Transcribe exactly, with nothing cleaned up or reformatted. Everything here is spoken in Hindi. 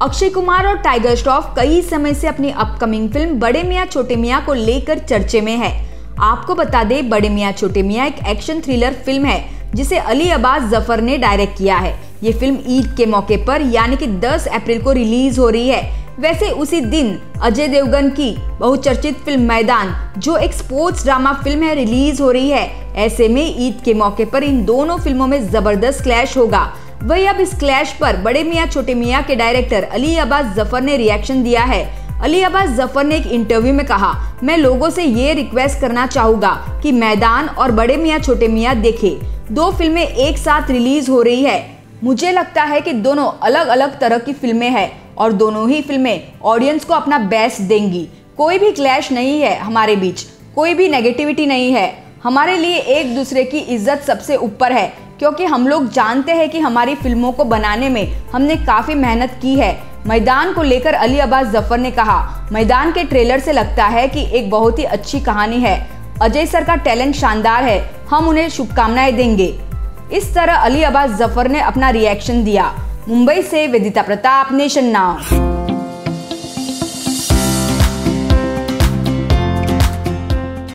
अक्षय कुमार और टाइगर श्रॉफ कई समय से अपनी अपकमिंग फिल्म बड़े मियां छोटे मियां को लेकर चर्चे में है। आपको बता दें, बड़े मियां छोटे मियां एक एक्शन थ्रिलर फिल्म है जिसे अली अब्बास जफर ने डायरेक्ट किया है। ये फिल्म ईद के मौके पर यानी कि दस अप्रैल को रिलीज हो रही है। वैसे उसी दिन अजय देवगन की बहुचर्चित फिल्म मैदान, जो एक स्पोर्ट्स ड्रामा फिल्म है, रिलीज हो रही है। ऐसे में ईद के मौके पर इन दोनों फिल्मों में जबरदस्त क्लैश होगा। वही अब इस क्लैश पर बड़े मियां छोटे मियां के डायरेक्टर अली अब्बास जफर ने रिएक्शन दिया है। अली अब्बास जफर ने एक इंटरव्यू में कहा, मैं लोगों से ये रिक्वेस्ट करना चाहूंगा कि मैदान और बड़े मियां छोटे मियां देखें। दो फिल्में एक साथ रिलीज हो रही है। मुझे लगता है कि दोनों अलग अलग तरह की फिल्में हैं और दोनों ही फिल्में ऑडियंस को अपना बेस्ट देंगी। कोई भी क्लैश नहीं है हमारे बीच, कोई भी नेगेटिविटी नहीं है। हमारे लिए एक दूसरे की इज्जत सबसे ऊपर है, क्योंकि हम लोग जानते हैं कि हमारी फिल्मों को बनाने में हमने काफ़ी मेहनत की है। मैदान को लेकर अली अब्बास जफर ने कहा, मैदान के ट्रेलर से लगता है कि एक बहुत ही अच्छी कहानी है। अजय सर का टैलेंट शानदार है, हम उन्हें शुभकामनाएं देंगे। इस तरह अली अब्बास जफर ने अपना रिएक्शन दिया। मुंबई से वेदिता प्रताप, नेशन नाउ।